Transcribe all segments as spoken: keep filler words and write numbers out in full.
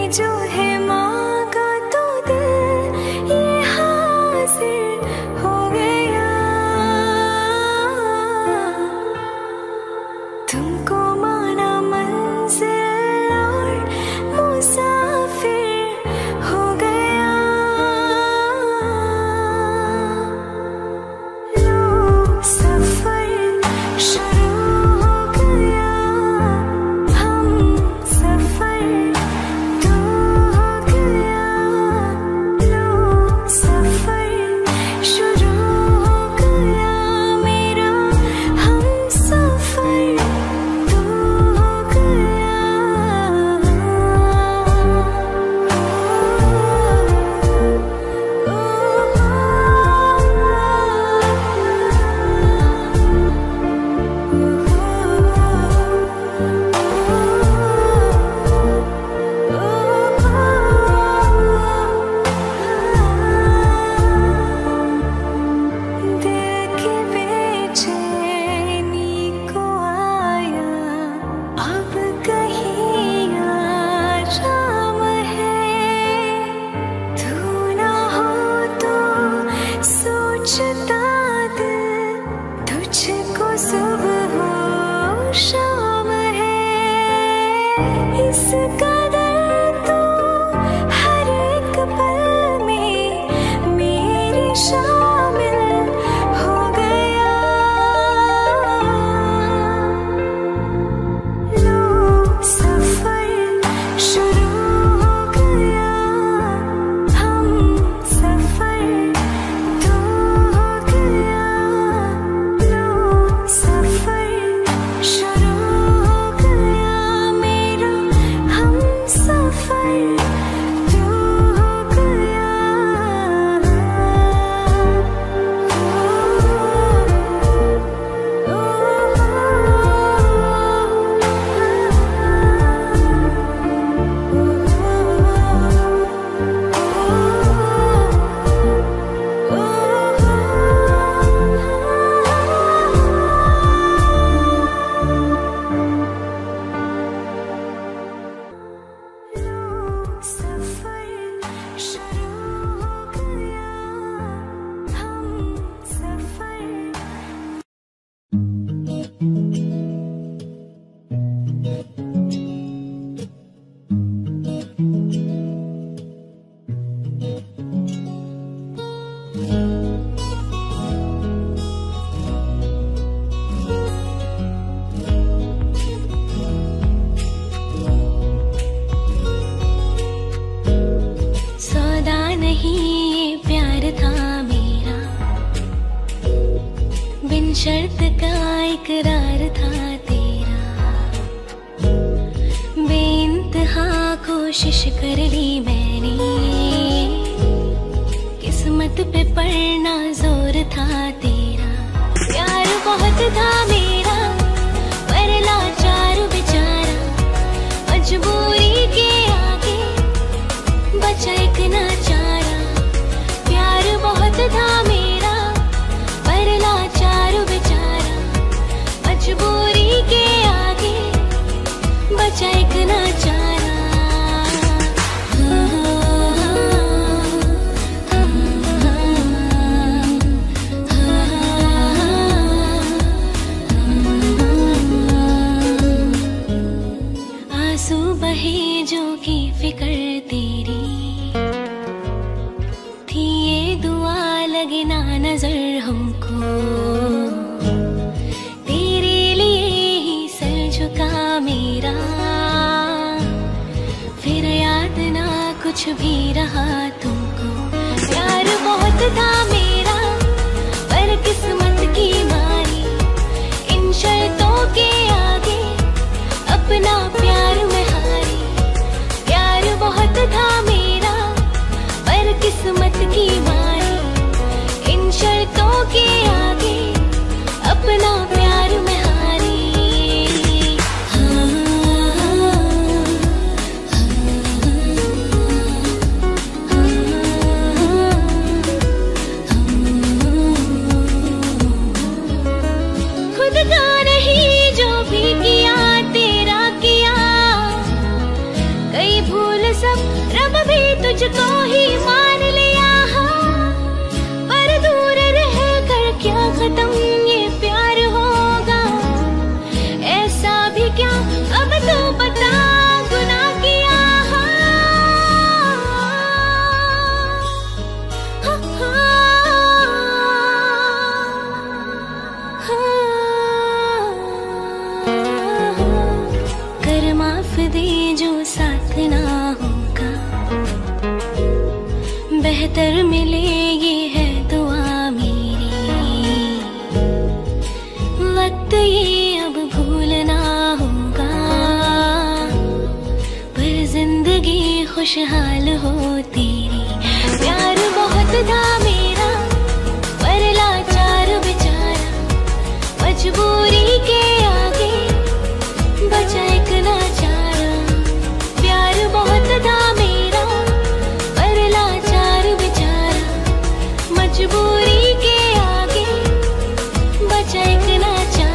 जो है मांगा तो दिल ये हाजिर हो गया। तुमको माना मंजिल और मुसाफिर हो गया। लो सफर शुरू हो गया, हम सफर तो हो गया। लो सफर शुरू हो गया मेरा, हम सफर तो हो गया। दिल की बेचैनी को आया अब कहीं आराम है। तू ना हो तो सोचता दिल तुझको सुबह हो शाम है। इस कदर तो हर एक पल में मेरे शामिल हो गया। लो सफर शुरू हो गया, हम सफर तो हो गया। लो सफर शुरू हो गया मेरा, हम सफर तो हो गया। सफर शुरू हो गया, हम सफर सौदा नहीं ये प्यार था मेरा, बिन शर्त का इकरार था तेरा। बेइंतहा कोशिश कर ली मैंने, किस्मत पे पड़ना जोर था तेरा। प्यार बहुत था मेरा पर लाचार बेचारा, मजबूरी के आगे बचा एक नाचारा। प्यार बहुत था मेरा पर लाचार बेचारा, मजबूरी के आगे बचा एक नाचारा। आंसू बहे जो की फिक्र तेरी थी, ये दुआ लगे ना नजर हमको। तेरे लिए ही सर झुका मेरा, फिर याद ना कुछ भी रहा तुमको। प्यार बहुत था मेरा पर किस्मत की मारी, इन शर्तों के आगे अपना प्यार में हारी। प्यार बहुत था मेरा पर किस्मत की मारी, इन शर्तों के आगे अपना प्यार में हारी। दे जो साथ ना होगा, बेहतर मिले ये है दुआ मेरी। वक्त ये अब भूलना होगा, पर जिंदगी खुशहाल हो तेरी। प्यार बहुत था मेरा पर लाचार बेचारा, मजबूरी के आगे बचा एक नाचारा। प्यार बहुत था मेरा पर लाचार बेचारा, मजबूरी के आगे बचा एक नाचारा।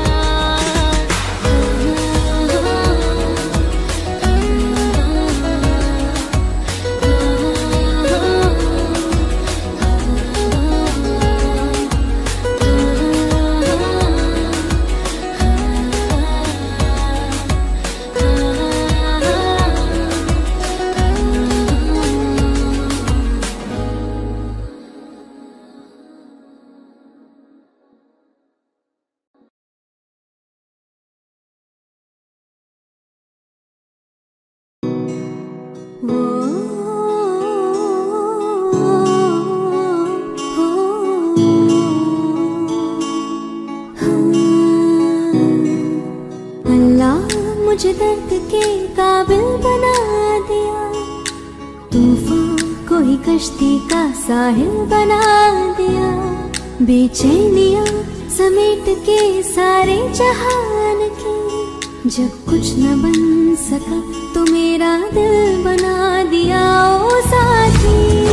मुझे दर्द के काबिल बना दिया, तूफान को ही कश्ती का साहिल बना दिया। बेचैनियां समेट के सारे जहान की, जब कुछ न बन सका तो मेरा दिल बना दिया। ओ साथी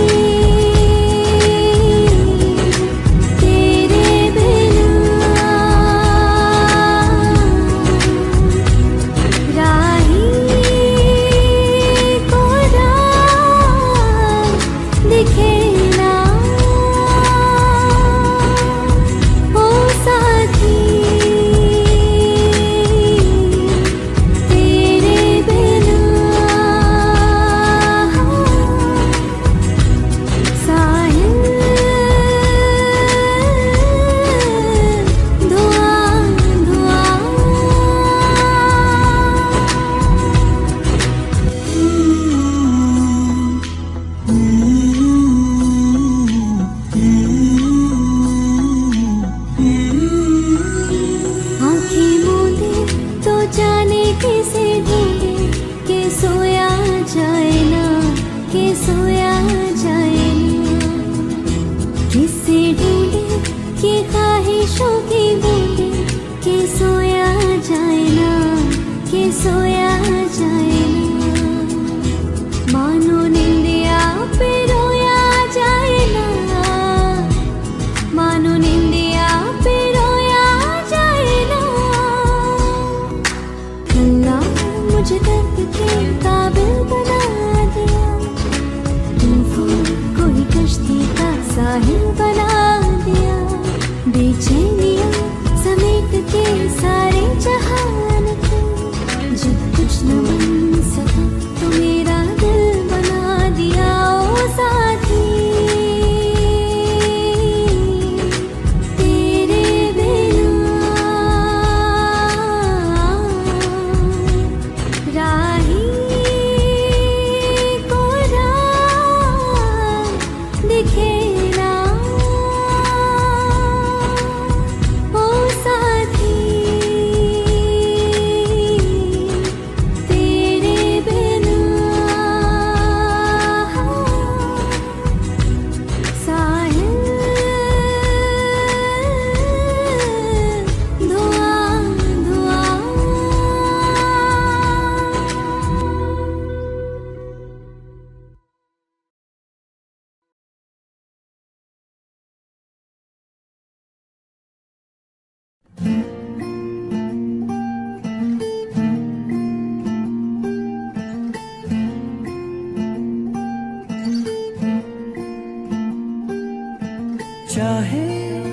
चाहे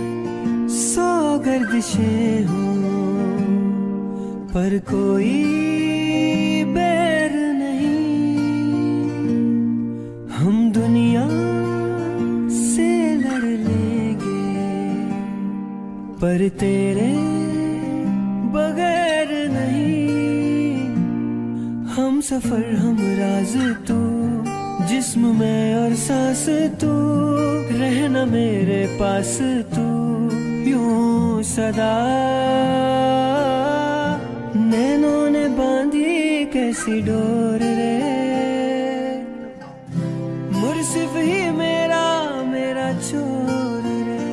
सौ गर्दिशें हों पर कोई बैर नहीं, हम दुनिया से लड़ लेंगे पर तेरे बगैर नहीं। हम सफर हम राज तू, जिस्म में और सांस तू, रहना मेरे पास तू यूं सदा। नैनों ने बांधी कैसी डोर रे, मुर्सिफ ही मेरा मेरा चोर रे।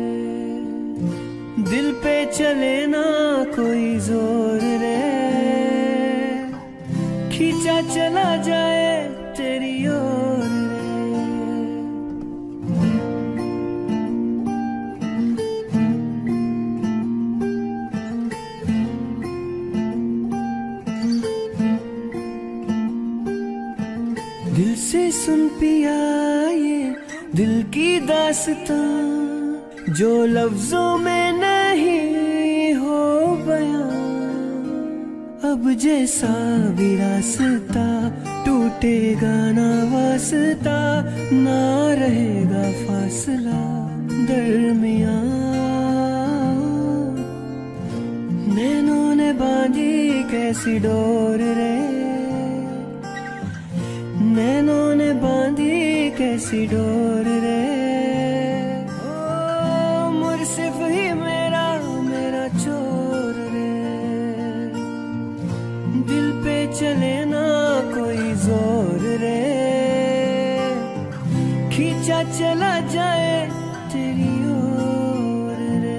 दिल पे चले ना कोई जोर रे, खींचा चला जाए तेरी ओर रे। दिल से सुन पिया ये दिल की दास्तां, जो लफ्जों में नहीं हो बयां। अब जैसा भी रास्ता टूटेगा ना वास्ता, ना रहेगा फासला दरमियां। नैनों ने बांधी कैसी डोर रे, नैनों ने बांधी कैसी डोर रे। ओ मुर्सिफ ही मेरा मेरा चोर रे, दिल पे चले ना कोई जोर रे, खींचा चला जाए तेरी ओर रे।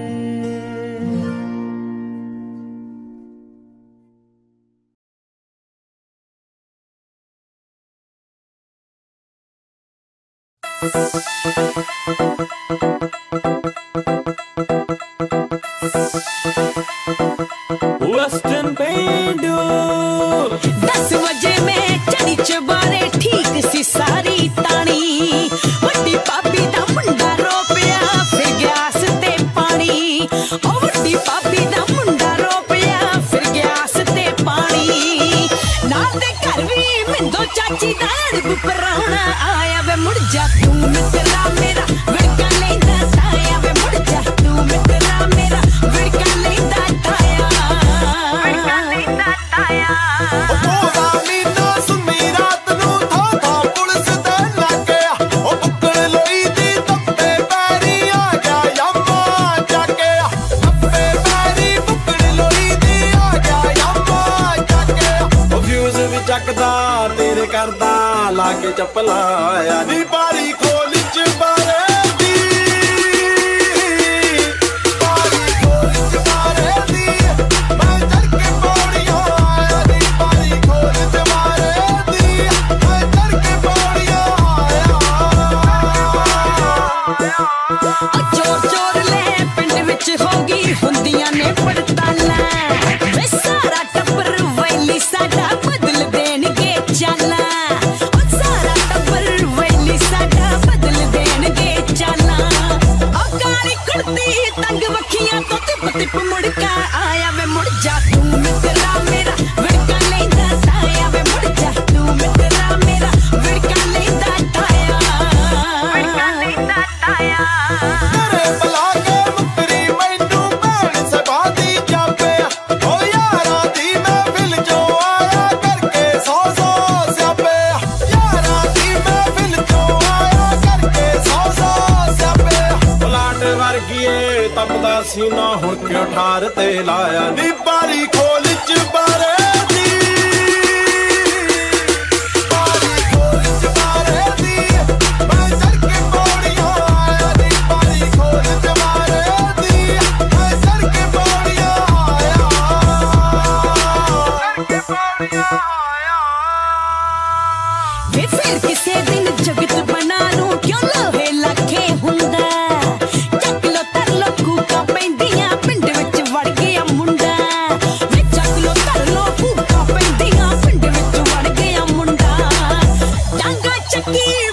वेस्टर्न पेंडू दस बजे में चढ़ी चबारे ठीक सी सारी तानी, वड्डी भाभी दा मुंडा रो पिया फिर गैस ते पानी। ओ वड्डी भाभी दा मुंडा रो पिया फिर गैस ते पानी। नाल दे घर भी मिंदो चाची दा अड़ब पराउणा आया वे मुड़ जा तू मित्रा मेरा विड़का लेंदा ताया वे मुड़ जा तू मित्रा मेरा विड़का लेंदा ताया विड़का लेंदा ताया। तेरे करदा लाके चप्पला नी बारी खोल च बारे दी, बारी खोल च बारे दी, मैं चढ़ के पौड़ियां आया नी बारी खोल च बारे दी, मैं चढ़ के पौड़ियां आया। चोर चोर ले पिंड विच होगी हुंदियां ने पड़ताला, वे सारा टब्बर वैली साडा बदल देणगे चाला। ओ सारा टब्बर वैली साडा बदल देणगे चाला। ओ काली कुर्ती तंग वखियां तो तिप तिप मुड़का आया वे मुड़ जा तू मित्रा मेरा विड़का लेंदा ताया वे मुड़ जा तू मित्रा मेरा विड़का लेंदा ताया विड़का लेंदा ताया। तेरे बुला के मुकरी मैनू भैन सबादी जापे, ओ यारा दी महफिल जो आया करके सौ सौ स्यापे, यारा दी महफिल जो आया करके सौ सौ स्यापे। पलाट वर्गीए तपदा सीना हुण क्यों ठार ते लाया नी बारी खोल च बारे दी, बारी खोल च बारे दी, मैं चढ़ के पौड़ियां आया नी बारी खोल च बारे दी, मैं चढ़ के पौड़ियां आया, चढ़ के पौड़ियां आया। वे फिर किसे दिन जगत बना लूं क्यों लोहे लाखे हुंदा, चक लो तर लो कूका पैंदियां पिंड विच वड़ गया मुंडा। वे चक लो तर लो कूका पैंदियां पिंड विच वड़ गया मुंडा। टांगा चक्की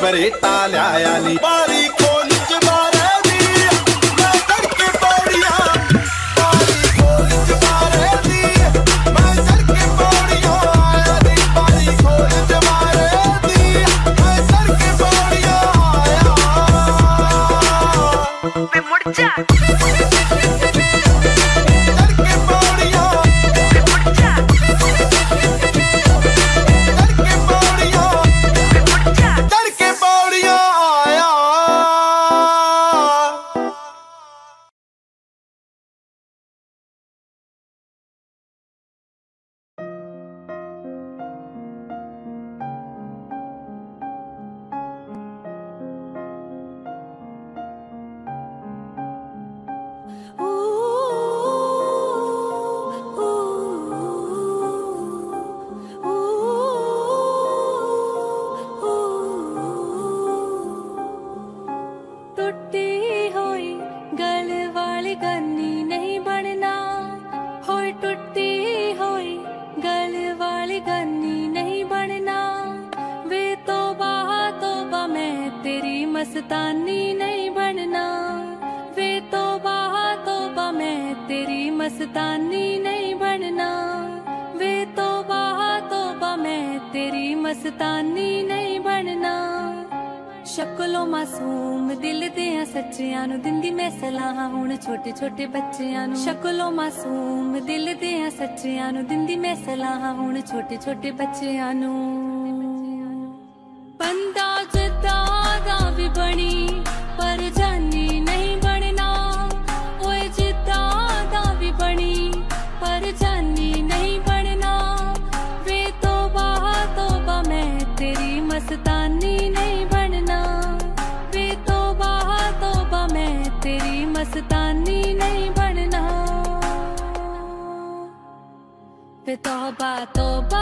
बरेटा लाया नी बारी खोल जमारे दी मैं करके पौड़ियां बारी खोल जमारे दी मैं करके पौड़ियां आया नी बारी खोल जमारे दी मैं करके पौड़ियां आया वे मुड़ जा मस्तानी नहीं बनना वे तौबा तौबा मैं तेरी मस्तानी नहीं बनना वे तौबा तौबा मैं तेरी मस्तानी नहीं बनना शक्लो मासूम दिल दियां सच्चियां नू दिंदी मैं सलाह हुण छोटे छोटे बच्चियां नू शक्लो मासूम दिल दियां सच्चियां नू दिंदी मैं सलाह हुण छोटे छोटे बच्चियां नू बंदा जिद्दा दा भी बनी पर जानी नहीं बनना ओए जिद्दा दा भी बनी पर जानी नहीं बनना वे तौबा तौबा मैं तेरी मस्तानी नहीं बनना वे तौबा तौबा मैं तेरी मस्तानी नहीं बनना वे तौबा तौबा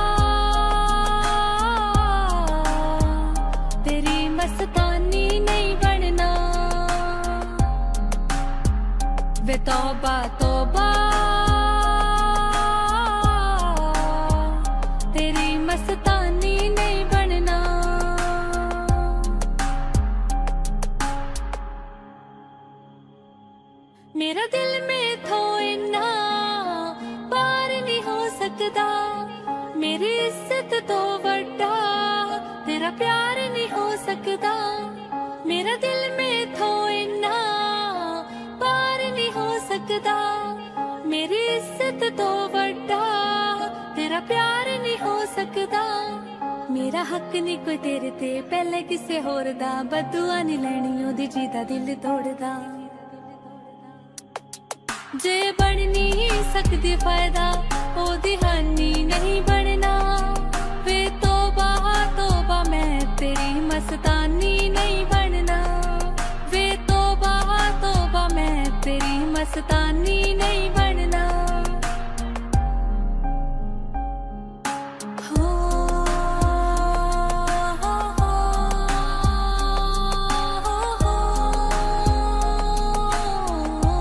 तेरी मस्तानी नहीं बनना वे तौबा तौबा तेरी मस्तानी नहीं बनना मेरा दिल में थो इन्ना पार नहीं हो सकता मेरी इज्जत तो बड़ा तेरा प्यार नहीं हो सकता मेरा दिल में थो इन्ना पार नहीं हो सकता मेरी इज्जत तो बड़ा तेरा प्यार नहीं हो सकता मेरा हक नहीं कोई तेरे ते पहले किसे होर दा बदुआ नहीं लैनी ओदी जी दा दिल तोड़दा जे बन नहीं सकदी फायदा ओदी हानि नहीं बनना वे तौबा तौबा मैं तेरी मस्तानी नहीं बनना वे तौबा तौबा मैं तेरी मस्तानी नहीं बनना हो, हो, हो, हो, हो।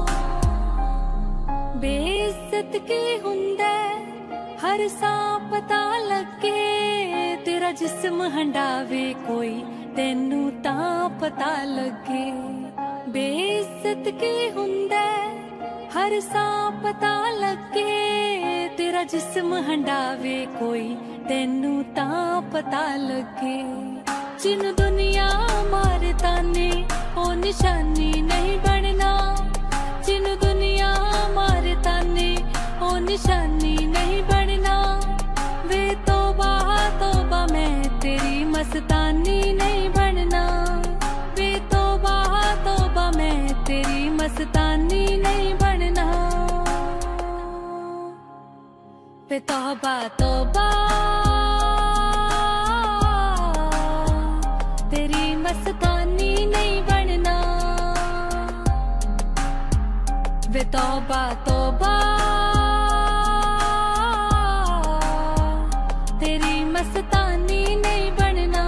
बेइज्जत की हुंदे हर सा पता लगे तेरा जिस्म हंडावे कोई तेनू तां पता लगे बेइज्जत की हुंदे हर सा पता लगे तेरा जिस्म हंडावे कोई तेनू तां पता लगे जिन दुनिया मारता ने ओ निशानी नहीं बनना जिन दुनिया मारता ने ओ निशानी नहीं बनना वे तौबा तौबा मैं तेरी मस्तानी नहीं बनना वे तौबा तौबा मैं तेरी मस्तानी नहीं बनना वे तौबा तौबा तेरी मस्तानी नहीं बनना वे तौबा तौबा तेरी मस्तानी नहीं बनना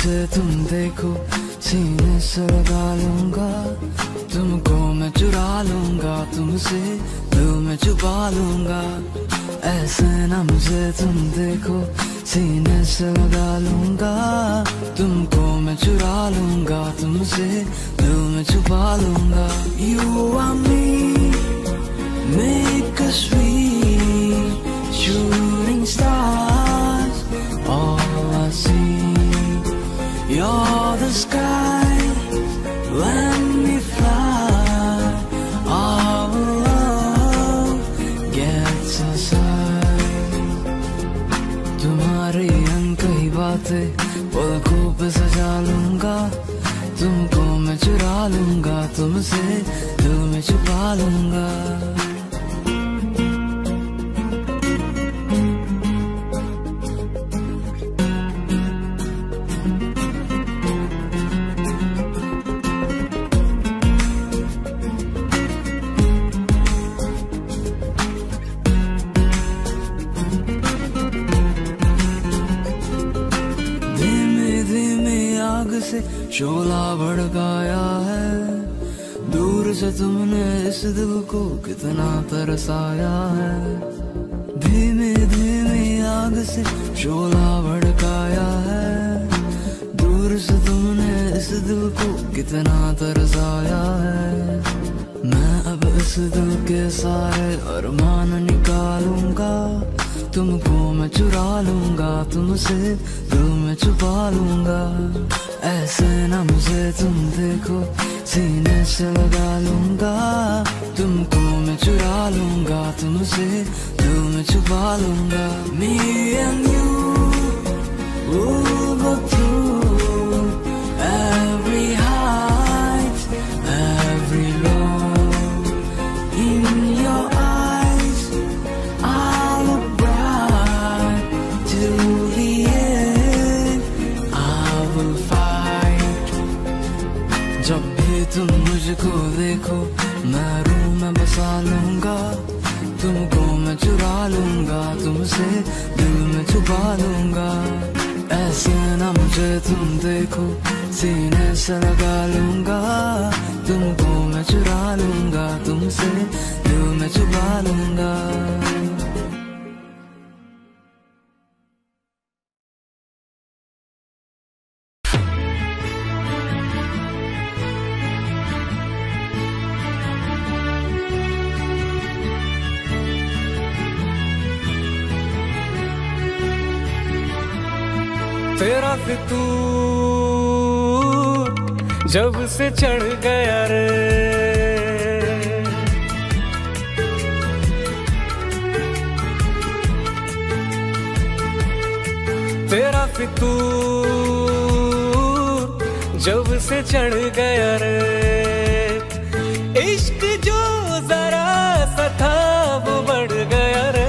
मुझे तुम देखो सीने से लगा लूंगा, तुमको मैं चुरा लूंगा, तुमसे दिल में छुपा लूंगा। ऐसे ना मुझे तुम देखो सीने से लगा लूंगा, तुमको मैं चुरा लूंगा, तुमसे दिल में छुपा लूंगा। You are me, make us sweet, shooting stars, all I see. You're the sky, when we fly, our love gets us high. तुम्हारी अनकही बातें पलकों पे सजा लूंगा, तुमको मैं चुरा लूंगा, तुमसे दिल में छुपा लूंगा। शोला भड़काया है, दूर से तुमने इस दिल को कितना तरसाया है। धीमे धीमे आग से शोला भड़काया है, दूर से तुमने इस दिल को कितना तरसाया है। मैं अब इस दिल के सारे अरमान निकालूंगा, तुमको मैं चुरा लूंगा, तुमसे दिल में छुपा लूंगा। ऐसे ना मुझे तुम देखो सीने से लगा लूंगा, तुमको मैं चुरा लूंगा, तुमसे दिल में छुपा लूंगा। Me and you will go through every height, every low. In your eyes I look bright till the end. I will fight. जब भी तुम मुझको देखो मैं रूह में बसा लूंगा, तुमको मैं चुरा लूंगा, तुमसे दिल में छुपा लूंगा। ऐसे ना मुझे तुम देखो सीने से लगा लूंगा, तुमको मैं चुरा लूंगा, तुमसे दिल में छुपा लूंगा। तेरा फितूर जब से चढ़ गया रे, तेरा फितूर जब से चढ़ गया रे। इश्क जो जरा सा था वो बढ़ गया रे,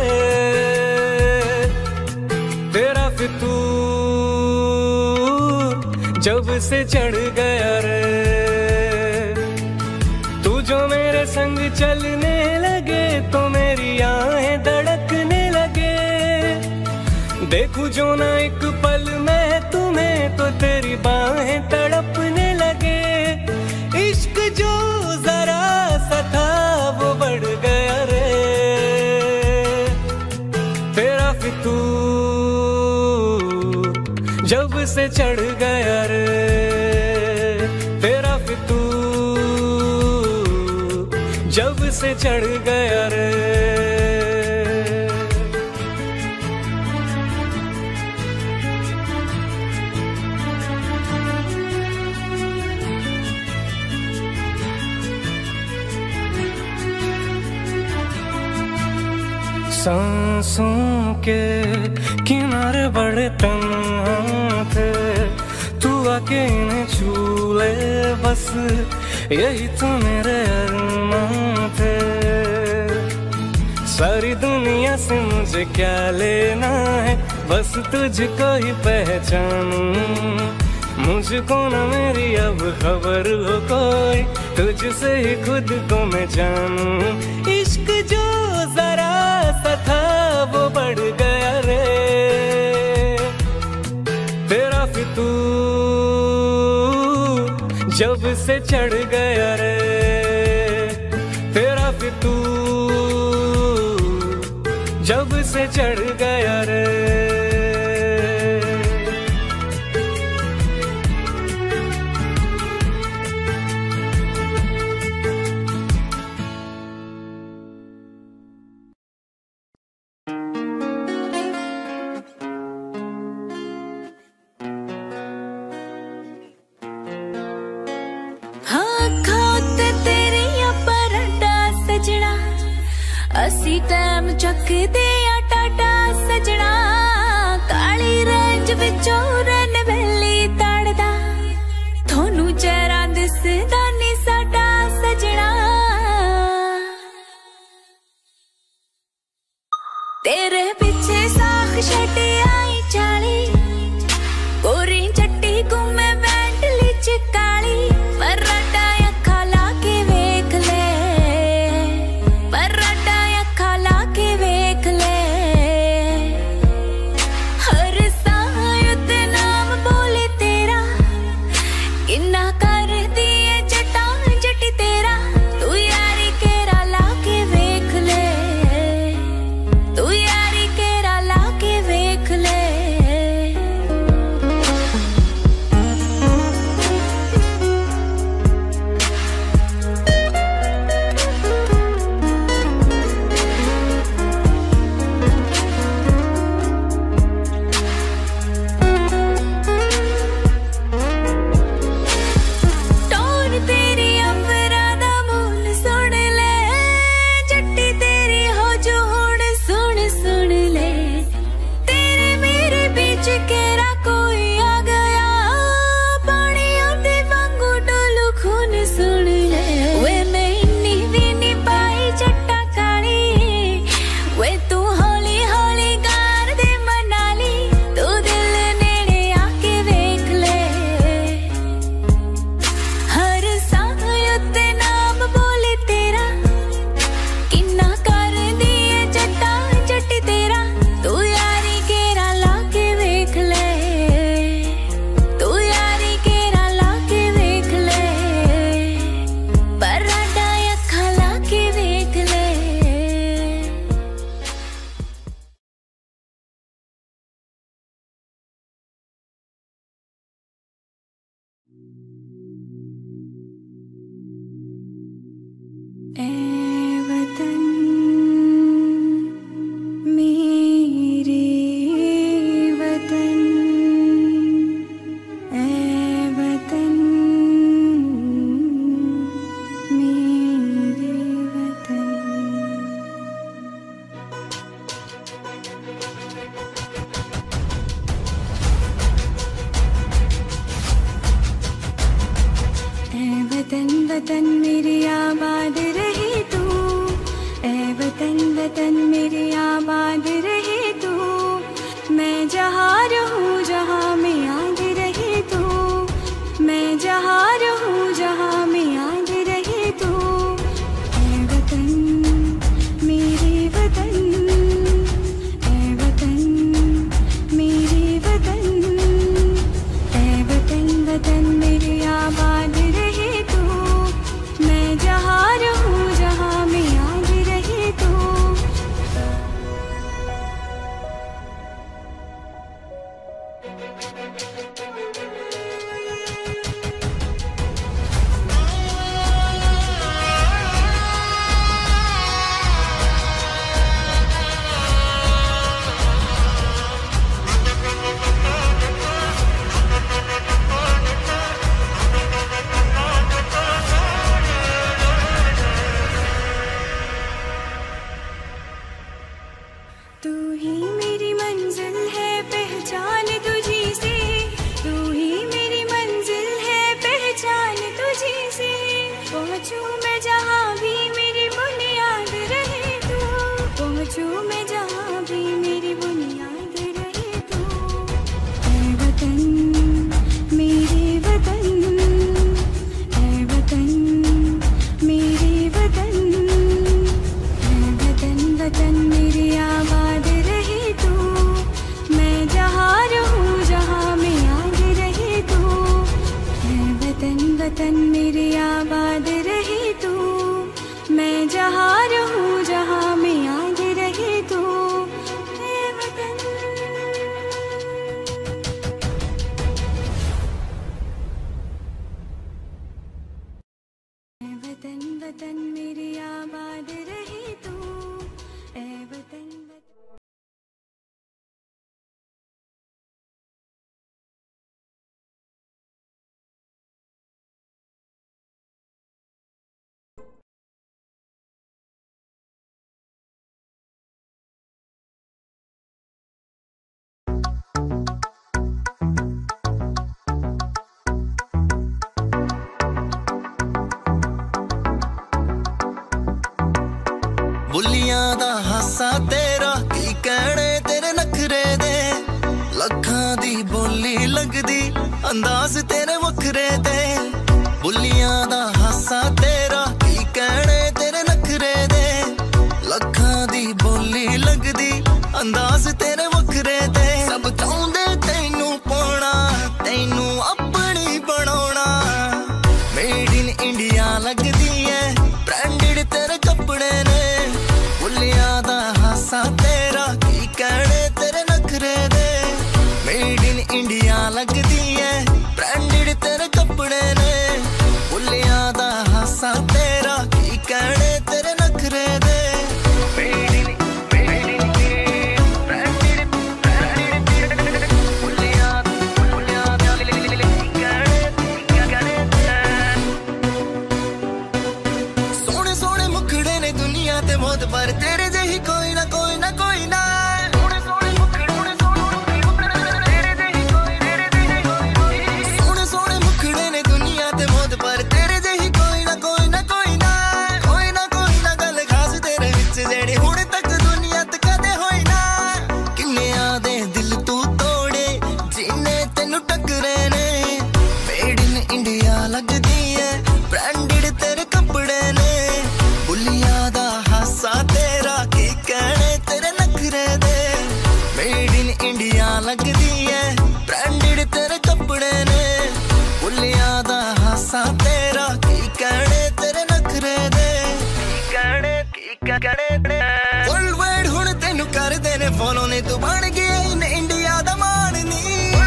तेरा फितूर जब से चढ़ गया रे। तू जो मेरे संग चलने लगे तो मेरी आहें धड़कने लगे, देखूं जो ना एक पल में तुम्हें तो तेरी बाहें तड़पने लगे। इश्क जो जरा सा था वो बढ़ गया रे, तेरा फितूर जब से चढ़ गया रे, तेरा फितूर जब से चढ़ गया रे। सांसों के किनारे बड़े तन्हा थे, तू आके इन्हें छू ले बस यही तो मेरे अरमान थे। सारी दुनिया से मुझे क्या लेना है, बस तुझको ही पहचानूं। मुझको न मेरी अब खबर हो कोई, तुझसे ही खुद को मैं जानूं। इश्क जो जरा सा था वो बढ़ गया रे, तेरा फितूर जब से चढ़ गया रे तेरा फितूर, जब से चढ़ गया रे। असी टैम चकदे आ टाटा सजना, काली रेंज विचों रन वैली तड़दा, थोनू चेहरा दिसदा नी साडा सजना। तेरे पिछे साख छड्डे आई चाली, गोरी चट्टी घूमे बैंडली च काली, पर अखा ला के वेख ले, पर वतन वतन मेरी आबाद रहे तू, ए वतन वतन मेरी आबाद रहे तू, मैं जहाँ रहूँ जहाँ में याद रहे तू, मैं जहाँ रहूँ जहाँ में याद रहे तू। ए वतन मेरी वतन, ए वतन मेरी वतन, ए वतन वतन मेरी आबाद रहे तू, मैं जहाँ रहूँ जहाँ में याद रहे तू। तू ही मेरी मंजिल है पहचान तुझी से, तू ही मेरी मंजिल है पहचान तुझी से, पहुँचूं मैं जहाँ भी मेरी बुनियाद रहे तू, पहुँचूं मैं जहाँ भी मेरी बुनियाद रहे तू। ऐ वतन मेरे वतन, ऐ वतन मेरे वतन, ऐ वतन वतन मेरी आबाद रहे तू, हासा तेरा की कहने तेरे नखरे दे लखां दी बोली लगदी अंदाज तेरे वखरे दे बुलियां दा हासा तेरा की कहने तेरे नखरे दे लखां दी बोली लगदी अंदाज तेरे वखरे दे सब चाहुंदे तैनू पाउणा तैनू अपनी बनाउणा मेड इन इंडिया लगदी है ब्रांडेड तेरे कपड़े ने बुलियां दा हासा तेरा की कहने तेरे नखरे दे मेड इन इंडिया लगदी है ब्रांडेड तेरे कपड़े ने बुलियां दा हासा तेरा की कहने तेरे नखरे दे पर तेरे जही कोई ना कोई ना कोई ना सोने सोने सोने सोने मुखड़े ने दुनिया ते मौत पर तेरे जही कोई ना कोई ना कोई ना कोई ना कोई ना गल खास तेरे विच जेड़ी हुण तक दुनिया ते कदे होई ना किन्ने आदे दिल तू तोड़े जिन्ने तेनू टकरे ने मेड इन इंडिया लगदी है ब्रांडेड तेरे कपड़े ने बुलियां दा हासा तेरा की कहने तेरे नखरे दे मेड इन इंडिया लगदी है ब्रांडेड तेरे कपड़े ने बुलियां दा हासा तेरा की कहने तेरे नखरे दे की कहने की कहने वर्ल्ड वाइड हुण तैनू कर देने फॉलो ने तू बन गया इन इंडिया दा मान नी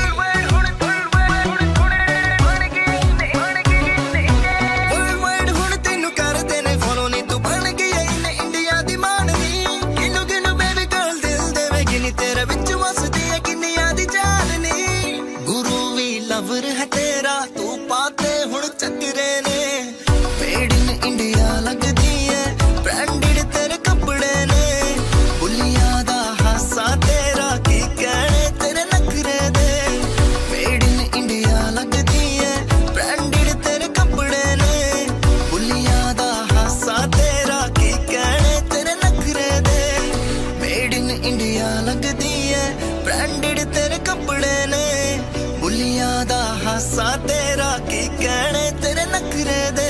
लवर है तेरा तू पाते हुण चक्रे ने मेड इन इंडिया लगदी है ब्रांडेड तेरे कपड़े ने बुलियां दा हासा तेरा की कहने तेरे नखरे दे मेड इन इंडिया लगदी है ब्रांडेड तेरे कपड़े ने बुलियां दा हासा तेरा की कहने तेरे नखरे दे मेड इन इंडिया लगदी है ब्रांडेड तेरे कपड़े ने बुलियां दा हासा तेरा की कहने तेरे नखरे दे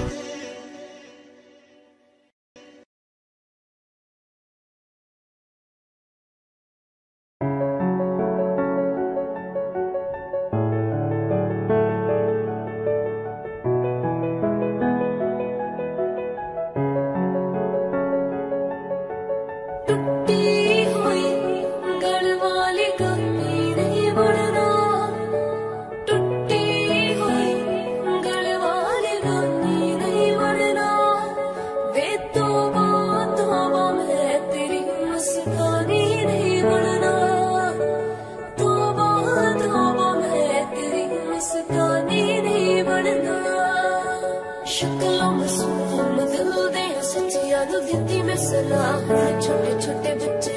छोटे छोटे बच्चे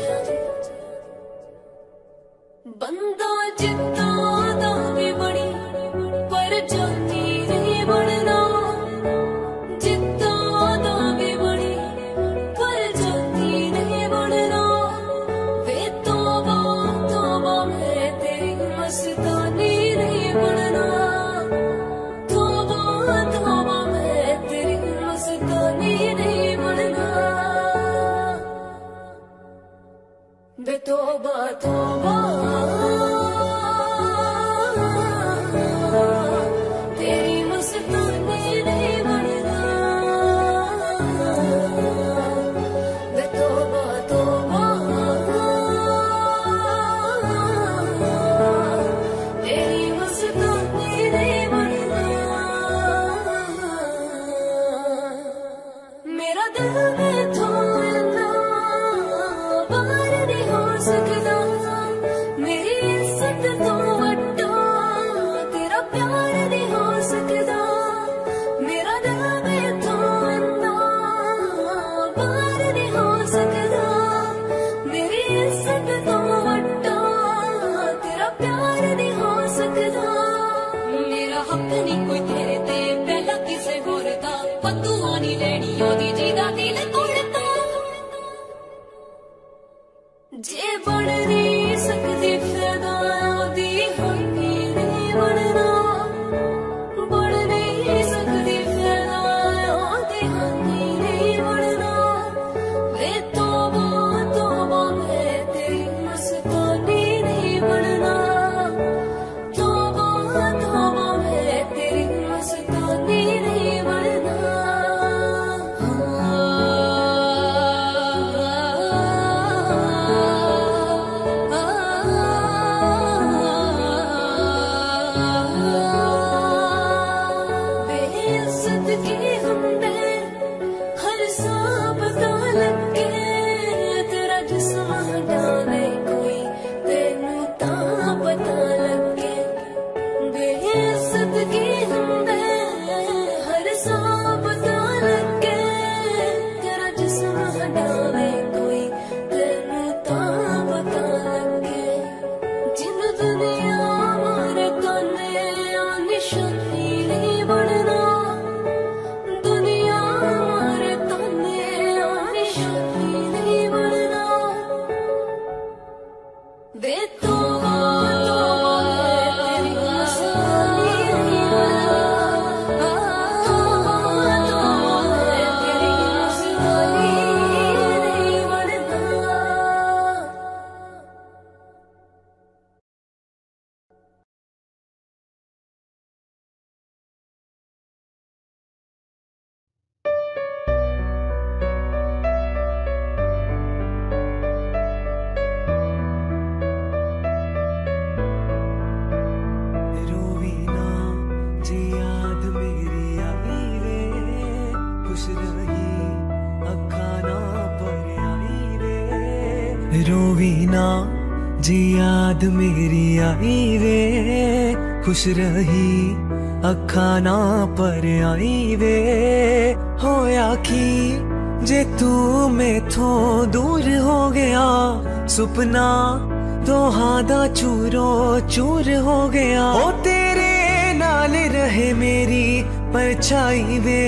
बंदा जिद्दा दा भी बड़ी पर जाती नहीं बनना जिद्दा दा भी बड़ी पर जाती नहीं बनना वे तौबा तौबा मैं तेरी मस्तानी नहीं बनना तौबा तौबा मैं तेरी मस्तानी नहीं बनना बे तौबा तौबा तेरी मस्तानी नहीं बनना बे तौबा तौबा तेरी मस्तानी नहीं बनना मेरा दिल में थोड़ा बाहर नहीं हो सकता मेरी ये बढ़ नहीं सकती फायदा दी हानि नहीं बढ़ना बढ़ नहीं सकती फायदा दी हानि नहीं बढ़ना वे तौबा तौबा मैं तेरी मस्तानी नहीं बढ़ना तौबा तौबा मैं तेरी मस्तानी नहीं बढ़ना बेइज्जत की हमने हर सांप का लगे तेरा जिस्म हटाने कोई तेनू ता पता लगे बेइज्जत की हमने हर सांप का लगे तेरा जिस्म हटाने कोई तेनू ता पता लगे जिन दुनिया मारे तने निशानी नहीं बढ़ना दुनिया मारे तने निशानी नहीं बढ़ना वे तो तेरी मस्तानी नहीं बढ़ना तेरी मस्तानी नहीं बढ़ना रोवी ना जे याद मेरी आई वे खुश रही अखा ना पर आई वे रोवी ना जे याद मेरी आई वे खुश रही अखा ना पर आई वे होया की जे तू मैथों दूर हो गया सुपना दोहां दा चूरो चूर हो गया ओ तेरे नाल रहे मेरी परछाई वे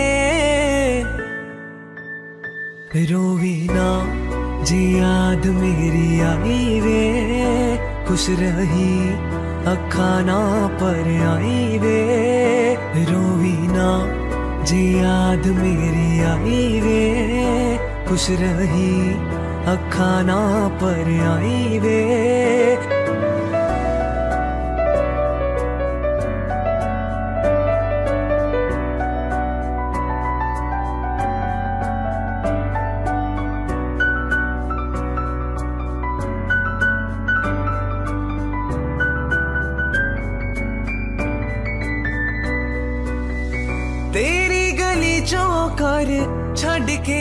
रोवी ना जी याद मेरी आई वे खुश रही अखा ना पर आई वे रोवी ना जी याद मेरी आई वे खुश रही अखा ना पर आई वे तेरी गली चौकर छड़ के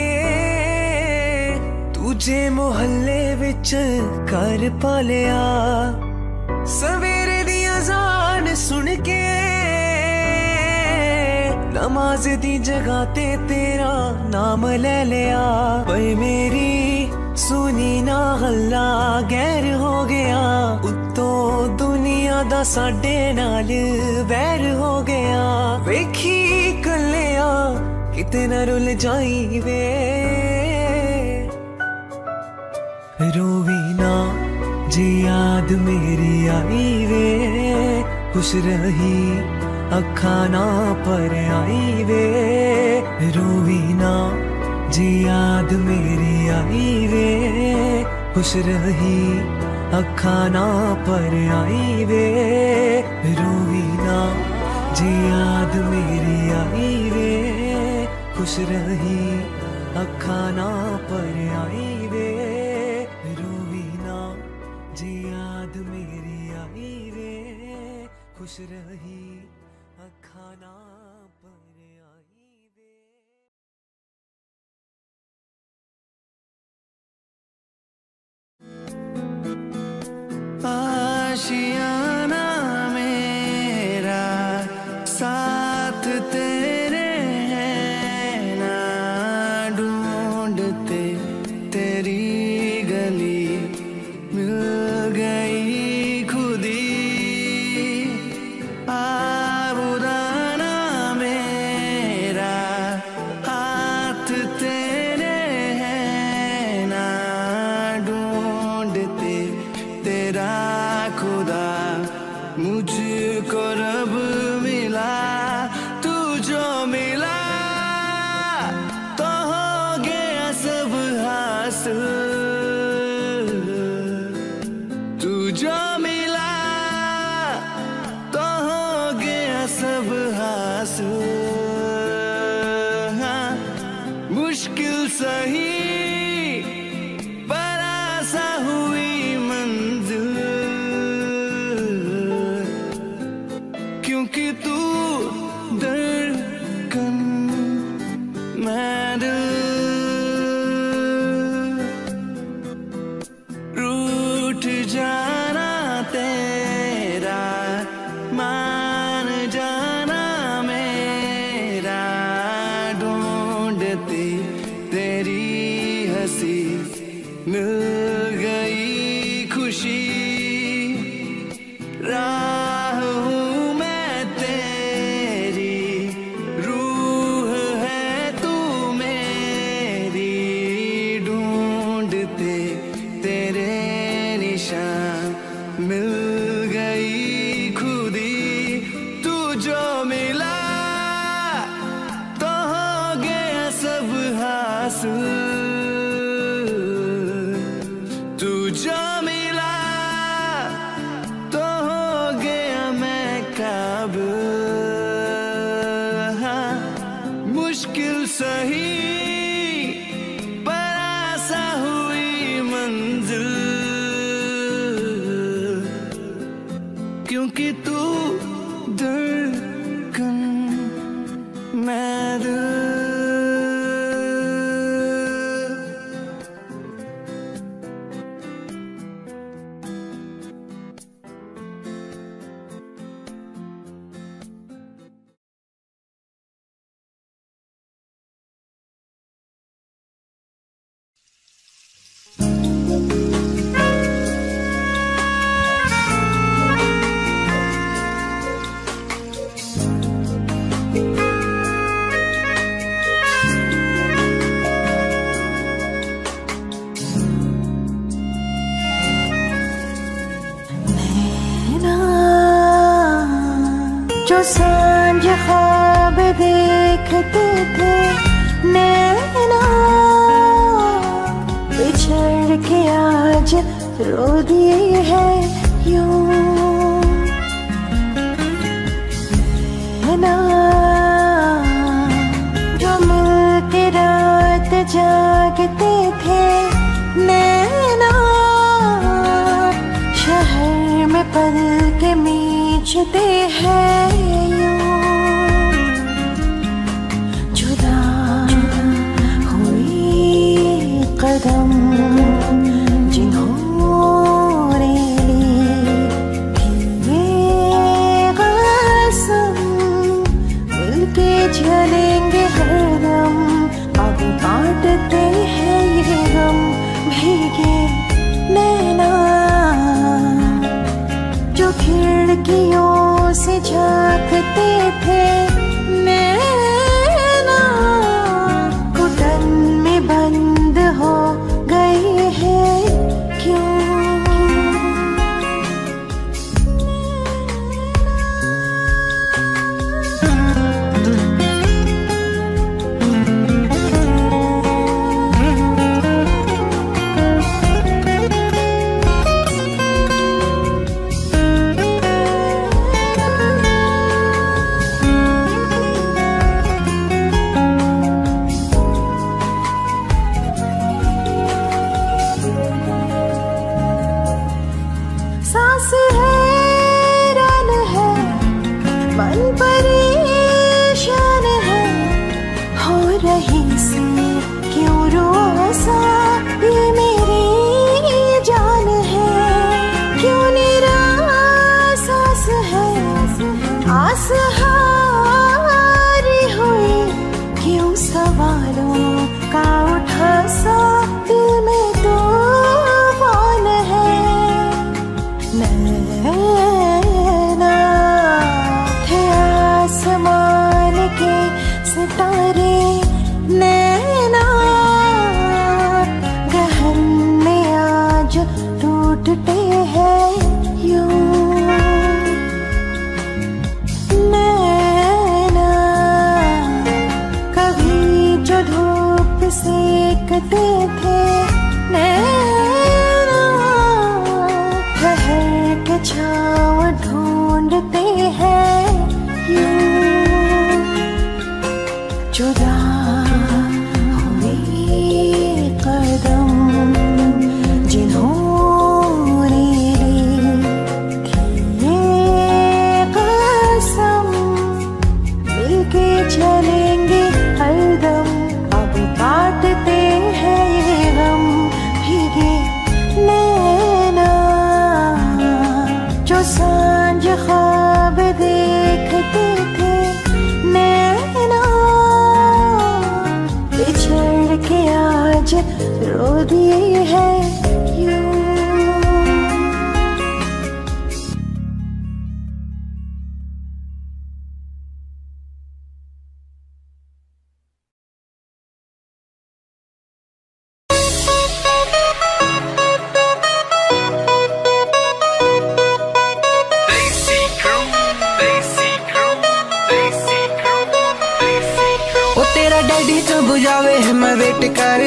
तुझे मोहल्ले विच कर पालिया सवेरे दी अजान सुन के नमाज दी जगह ते तेरा नाम ले लिया पर मेरी सुनी ना हल्ला गैर हो गया उत्तों दुनिया दा साडे नाल वैर हो गया वेखी कलिया किते न रुल जाई वे रोवी ना जी याद मेरी आई वे खुश रही अखा ना पर आई वे रोवी ना जी याद मेरी आई वे खुश रही अखा ना पर आई वे रोवी ना जी याद मेरी आई वे खुश रही अखा ना पर आई वे रोवी ना जी याद मेरी आई वे खुश रही अखा ना पर आई वे आशियाना मेरा साथ तेरे है ना ढूंढते तेरी गली मिल गई खुदी आबुदाना मेरा हाथ तेरे है ना ढूंढ मुझको रब मिला, तू जो मिला तो हो गया सब हासिल। तू जो मिला तो हो गया सब हासिल। हाँ, मुश्किल सही पर आसा हुई मंजिल, क्योंकि तू धड़कन मैं दिल। रूठ जाना तेरा, मान जाना मेरा, ढूंढती तेरी हंसी मिल गई खुशी। राह हूँ मैं तेरी, रूह है तू मेरी, ढूंढते तेरे निशान मिल गई खुदी। तू जो मिला तो हो गया सब हासिल। तू जो मिला तो हो गया मैं काबिल। हाँ, मुश्किल सही पर आसा हुई मंजिल, क्योंकि तू धड़कन मैं दिल। जो सांझ ख्वाब देखते थे नैना, बिछड़ के आज रो दिए हैं यूं। नैना जो मिल के रात जागते थे नैना, शहर में पल के मीचते हैं यूं। जुदा हुई कदम जिन्होंने लिए कसम, मिलके चलेंगे हरदम, अब बांटते हैं ये गम। भीगे नैना जो खिड़कियों से झांकते थे नैना, घुटन में बंद हो गए हैं क्यों। सांस हैरान है, मन परेशान है, हो रही सी क्यों रोसा ये मेरी जान है। क्यों निराश है, आस हारी हुई, क्यों सवालों का उठा सा दिल में तूफान है। नैना थे आसमान के सितारे नैना, गहन में आज टूटते हैं यूं।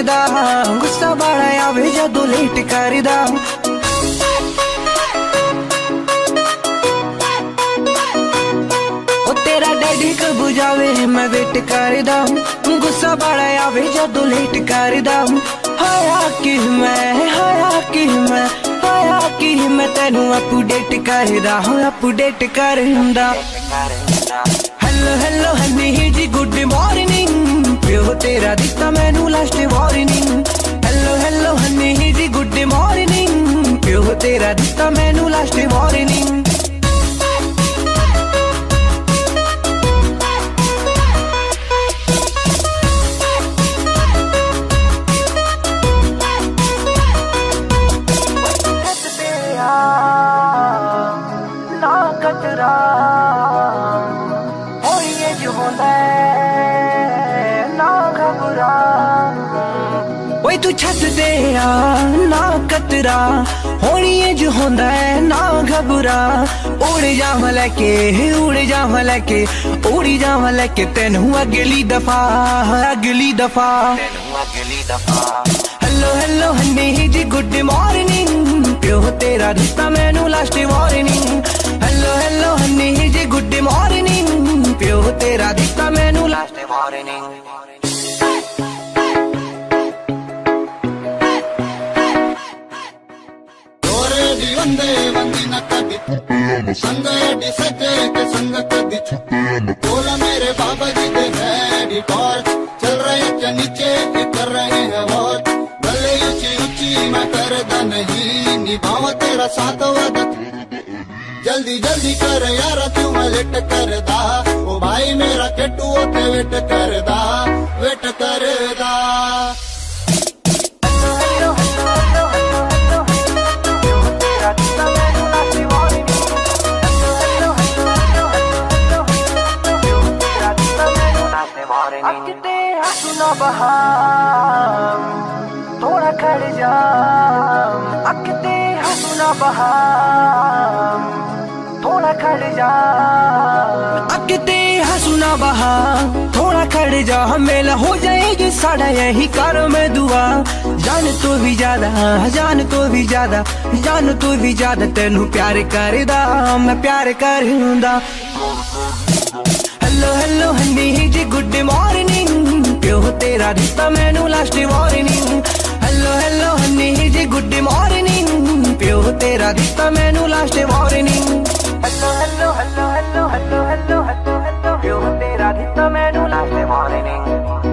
करदा, गुस्सा बड़ा आवे जदों लेट करदा। ओ तेरा डैडी कब जावे मैं वेट करदा, गुस्सा बड़ा आवे जदों लेट करदा। हाया कि मैं हाया कि मैं हाया कि मैं तेनू अपडेट करदा, अपडेट करदा। Hello hello honey ji good morning, प्यो तेरा दिता मैनू last warning. Hello hello honey ji good morning, प्यो तेरा दिता मैनू लास्ट वार्निंग। ना कतरा होइए जो होंदा ना घबरा, ओए तू छत दे आ ना कतरा होइए जो होंदा ना घबरा। उड़ जावां लेके उड़ जावां लेके उड़ जावां लेके तेनू अगली दफा अगली दफा अगली दफा। Hello hello honey ji good morning, प्यो तेरा दिता मैनू last warning. Hello hello honey ji good morning, प्यो तेरा दिता मैनू लास्ट वार्निंग। ಒಂದೇ ಒಂದಿನ ಕದಿ ಸಂಗ ಎಡಿ ಸಜ್ಜೆ के संग कदी बोला मेरे बाबा जी दे डैडी टॉर्च चल रहे हैं नीचे के कर रहे हैं वॉच। गले ऊंची ऊंची मैं करदा नहीं, निभावा तेरा साथ वादा। जल्दी जल्दी कर यार क्यों मैं लेट करदा, ओ भाई मेरा केटू ओते वेट करदा वेट करदा। अकते हंसना बहा थोड़ा खड़ जा, अकते हंसना बहा थोड़ा खड़ जा, अकते हंसना बहा थोड़ा खड़ जा। मेला हो जाएगी साड़ा यही कर में दुआ, जान तो भी ज्यादा जान तो भी ज्यादा जान तो भी ज्यादा तेनू प्यार करदा मैं प्यार करदा। Hello hello honey ji good morning, प्यो तेरा दिता मैनू last warning. Hello hello honey ji good morning, प्यो तेरा दिता मैनू last warning. Hello hello hello hello hello hello hello प्यो तेरा दिता मैनू लास्ट वार्निंग।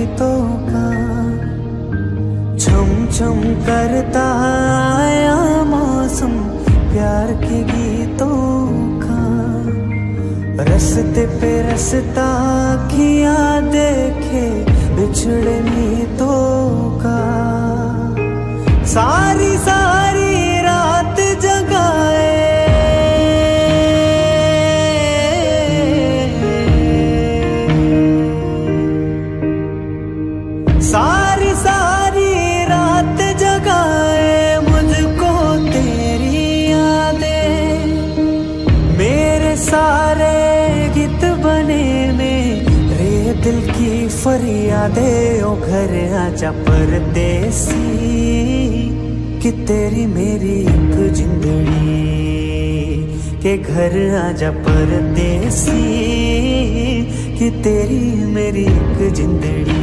गीतों का छम छम करता आया मौसम प्यार के गीतों का। रस्ते पे रस्ता किया देखे बिछड़े मीतों का। सारी सारी रात जगाए सारी सारी रात जगाए मुझको तेरी यादें। मेरे सारे गीत बने मेरे दिल की फरियादें। ओ घर आजा परदेसी कि तेरी मेरी एक जिंदड़ी के घर आजा परदेसी कि तेरी मेरी एक जिंदड़ी।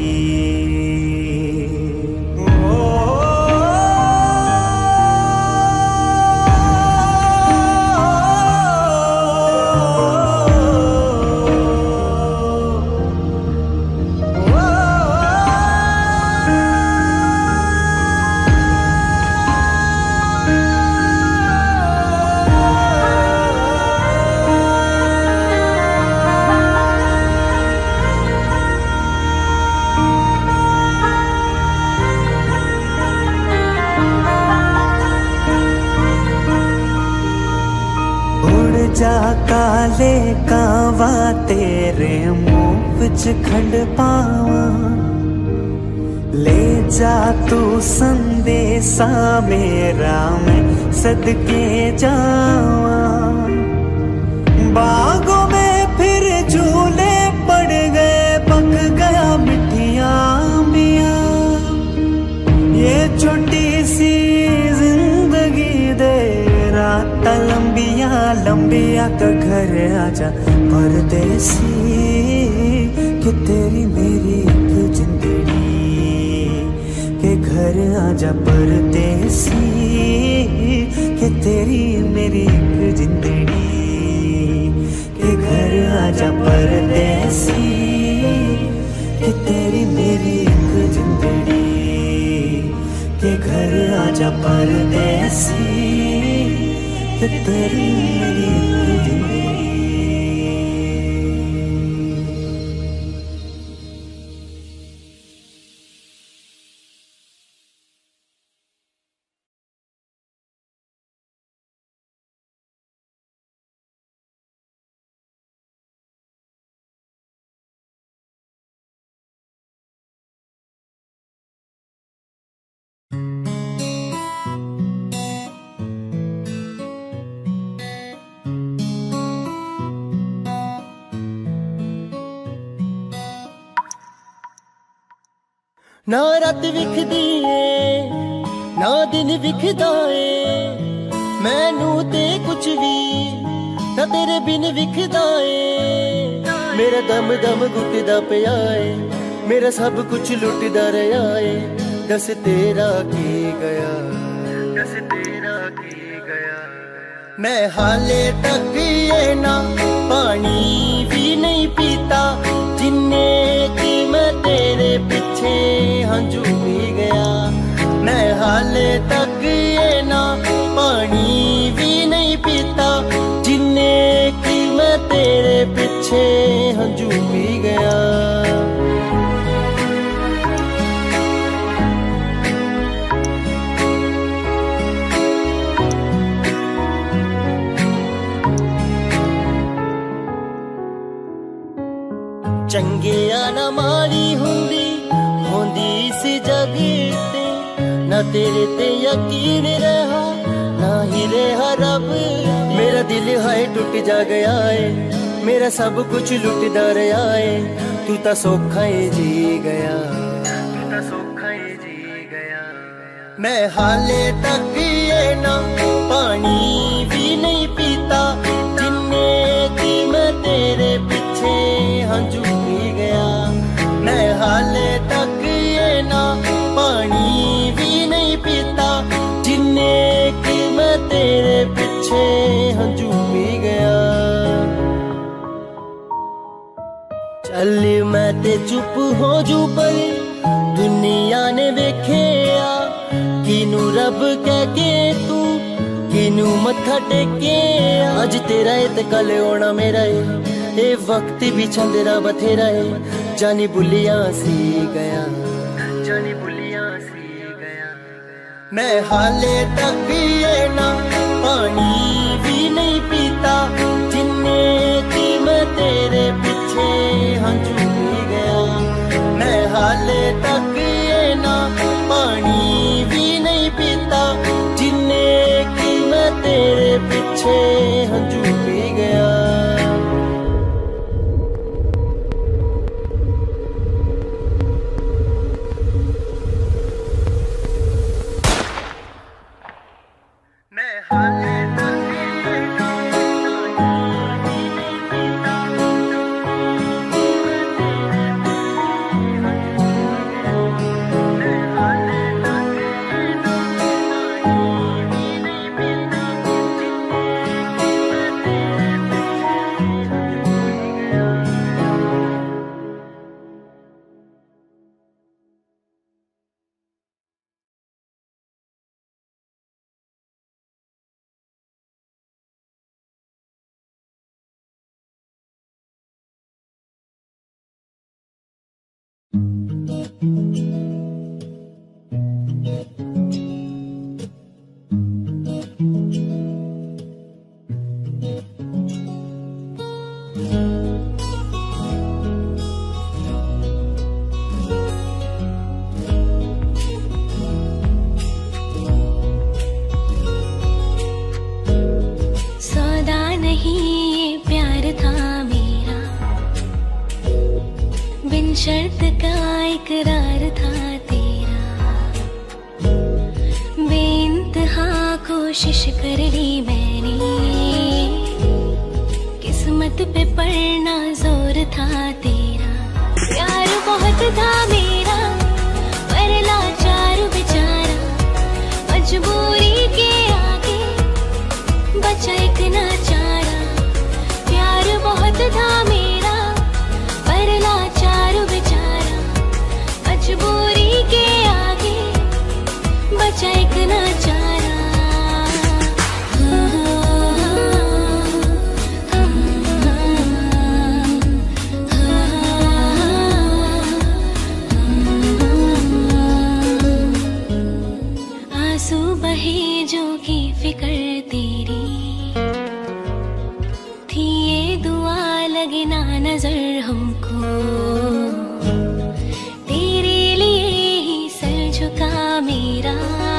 जा काले कावा तेरे मुंह विच खंड पावा। ले जा तू संदेशा मेरा मैं सदके जावा। बागों में फिर झूले पड़ गए पक गया मिठिया मिया। ये छोटी सी जिंदगी दे रात लंबिया लंबिया का घर आजा परदेसी कि तेरी मेरी एक जिंदड़ी के घर आजा परदेसी कि तेरी मेरी एक जिंदड़ी के घर आजा परदेसी कि तेरी मेरी एक जिंदड़ी के घर आजा परदेसी कि तेरी मेरी जिंदगी। ना रात विखदी ए ना दिन विखदा ए। मैनू ते कुछ भी ना तेरे बिन विखदा ए। मेरा दम दम घुटदा पिया ए। मेरा सब कुछ लुटदा रहा है। दस तेरा की गया दस तेरा की गया। मैं हाले तक ये ना पानी भी नहीं पीता जिन्ने की मैं तेरे पीछे हंजू पी गया। मैं हाले तक ये ना पानी भी नहीं पीता जिन्ने की मैं तेरे पीछे हंजू पी गया। चंगिया ना माड़ी हुंदी होंदी सी जग ते। ना तेरे ते यकीन रहा ना ही रहा रब। मेरा दिल है टूट जा गया है। मेरा सब कुछ लुटदा रहा है। तू ता सौखा ही जी गया तू ता सौखा ही जी गया। मैं हाले तक ये ना पानी भी नहीं पीता जिन्ने की मैं तेरे पीछे हंजू पी गया। मैं हाले तक ये ना पानी भी नहीं पीता जिन्ने की मैं तेरे पीछे हंजू पी गया। चल मैं ते चुप हो जू पर दुनिया ने वेखिया किनू रब कह के तू किनू मत्था टेके अज तेरा है ते कल होना मेरा है ए वक्त भी चंदेरा बथेरा है जानी बुलिया सी गया जानी बुलिया सी गया मैं हाले तक ये ना पानी भी नहीं पीता जिन्ने की मैं तेरे पीछे हंजू पी गया मैं हाले तक ये ना पानी भी नहीं पीता जिन्ने की मैं तेरे पीछे हंजू पी गया शर्त का इकरार था तेरा बेइंतहा कोशिश कर ली मैंने किस्मत पे पड़ना जोर था तेरा प्यार बहुत था मेरा पर लाचार बेचारा मजबूरी के आगे बचा एक नाचारा प्यार बहुत था मेरा पर लाचार बेचारा मजबूरी के आगे बचा एक नाचारा आंसू बहे जो की फिक्र तेरी थी ये दुआ लगे ना नजर हमको तेरे लिए ही सर झुका मेरा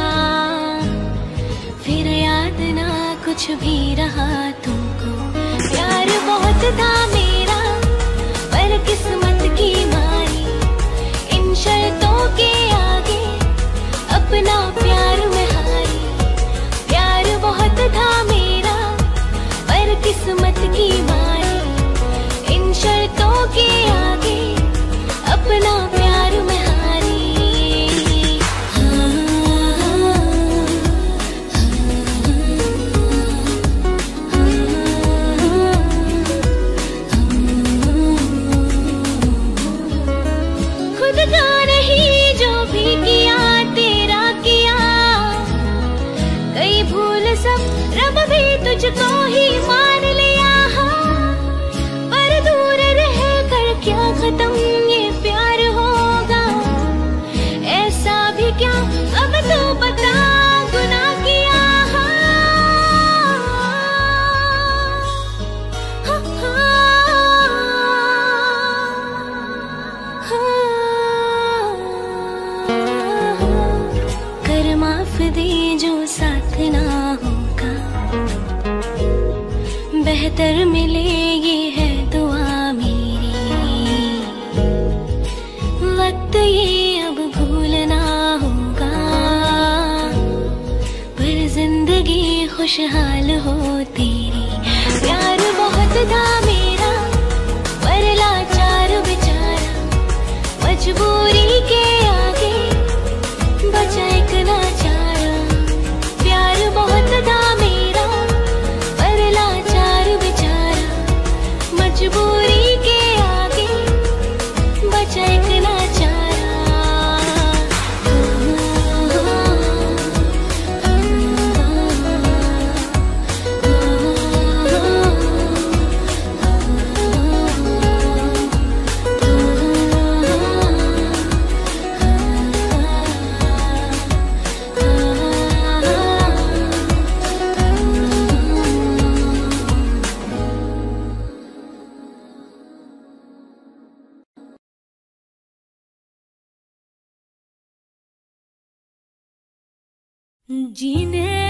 फिर याद ना कुछ भी रहा तुमको प्यार बहुत था मेरा पर किस्मत की मारी इन शर्तों के आगे अपना प्यार में हारी प्यार बहुत था मेरा पर किस्मत की मारी इन शर्तों के आगे अपना प्यार में हारी खुद का नहीं जो भी किया तेरा किया कई भूल सब रब भी तुझको ही मान लिया पर दूर रह कर क्या खत्म ये प्यार होगा ऐसा भी क्या अब तो बता गुनाह किया हाँ, हाँ, हाँ, कर माफ दे जो साथ ना होगा बेहतर मिले ये है दुआ मेरी वक्त ये अब भूलना होगा पर जिंदगी खुशहाल हो तेरी प्यार बहुत था मेरा पर लाचार बेचारा मजबूरी के आगे बचा एक नाचारा प्यार बहुत था मेरा पर लाचार बेचारा मजबूरी के आगे जीने